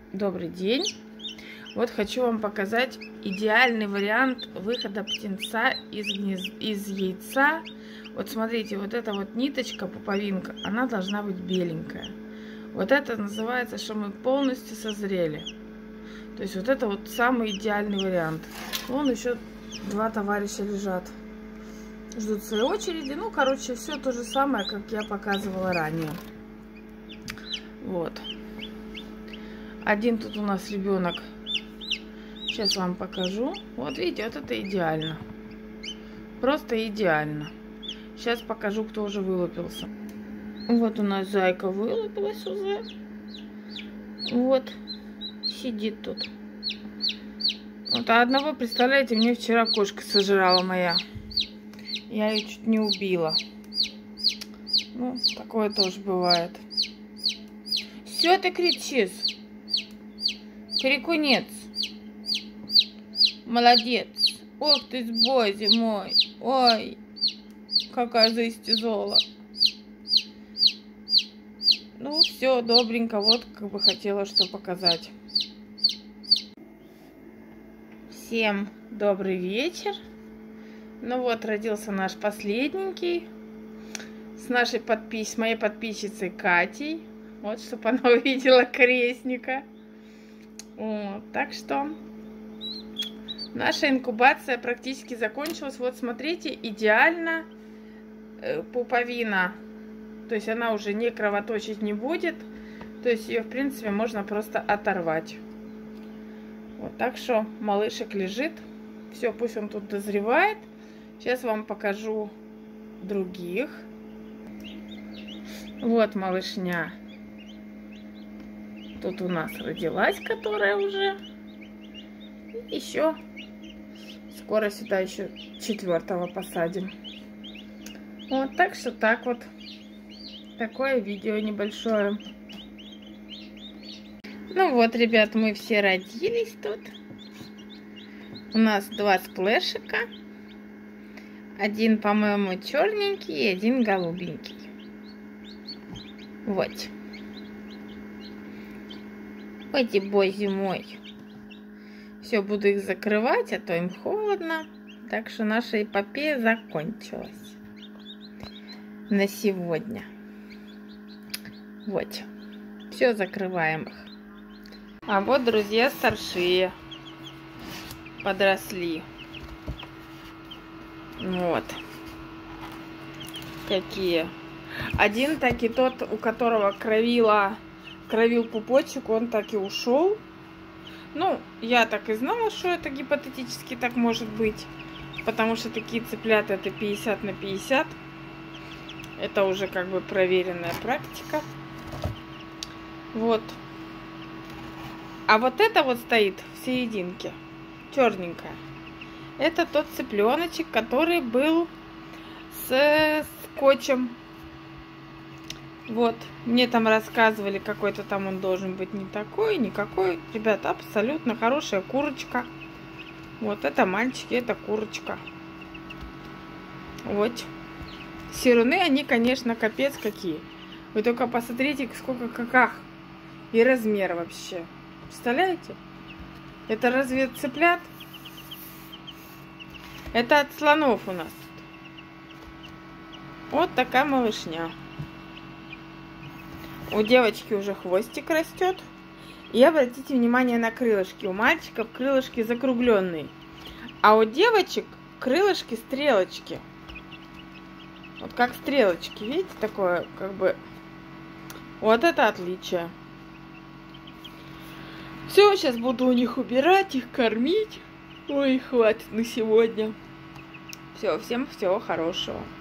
Добрый день! Вот хочу вам показать идеальный вариант выхода птенца из яйца. Вот смотрите, вот эта вот ниточка, пуповинка, она должна быть беленькая. Вот это называется, что мы полностью созрели. То есть вот это вот самый идеальный вариант. Вон еще два товарища лежат, ждут своей очереди. Ну, короче, все то же самое, как я показывала ранее. Вот. Один тут у нас ребенок. Сейчас вам покажу. Вот видите, вот это идеально. Просто идеально. Сейчас покажу, кто уже вылупился. Вот у нас зайка вылупилась уже. Вот. Сидит тут. Вот, а одного, представляете, мне вчера кошка сожрала моя. Я ее чуть не убила. Ну, такое тоже бывает. Все, ты кричишь. Крикунец. Молодец. Ох ты, боже мой. Ой, какая жизнь тяжела. Ну, все, добренько. Вот, как бы хотела что показать. Всем добрый вечер. Ну вот, родился наш последненький. С моей подписчицей Катей. Вот, чтобы она увидела крестника. Вот, так что наша инкубация практически закончилась. Вот смотрите, идеально пуповина. То есть она уже не кровоточить не будет. То есть ее, в принципе, можно просто оторвать. Вот, так что малышек лежит. Все, пусть он тут дозревает. Сейчас вам покажу других. Вот малышня. Тут у нас родилась, которая уже. Еще скоро сюда еще 4-го посадим. Вот, так что так вот. Такое видео небольшое. Ну вот, ребят, мы все родились тут. У нас 2 сплэшика. Один, по-моему, черненький и один голубенький. Вот. Ой, боже мой. Все, буду их закрывать, а то им холодно. Так что наша эпопея закончилась на сегодня. Вот. Все, закрываем их. А вот, друзья, старшие подросли. Вот. Какие. Один так и тот, у которого кровил пупочек, он так и ушел. Ну, я так и знала, что это гипотетически так может быть. Потому что такие цыплята это 50 на 50. Это уже как бы проверенная практика. Вот. А вот это вот стоит в серединке. Черненькая. Это тот цыпленочек, который был с скотчем. Вот, мне там рассказывали, какой-то там он должен быть не такой, никакой. Ребята, абсолютно хорошая курочка. Вот, это мальчики, это курочка. Вот. Сируны, они, конечно, капец какие. Вы только посмотрите, сколько каках. И размер вообще. Представляете? Это разве цыплят? Это от слонов у нас. Вот такая малышня. У девочки уже хвостик растет. И обратите внимание на крылышки. У мальчиков крылышки закругленные. А у девочек крылышки стрелочки. Вот как стрелочки. Видите, такое как бы... Вот это отличие. Все, сейчас буду у них убирать, их кормить. Ой, хватит на сегодня. Все, всем всего хорошего.